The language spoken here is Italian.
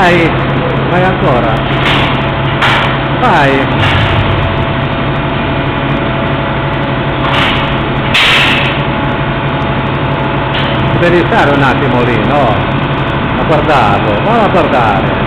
Vai, vai ancora. Vai. Devi stare un attimo lì, no? A guardarlo, non a guardare.